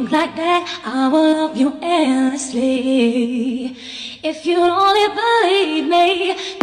like that, I will love you endlessly. If you'd only believe me,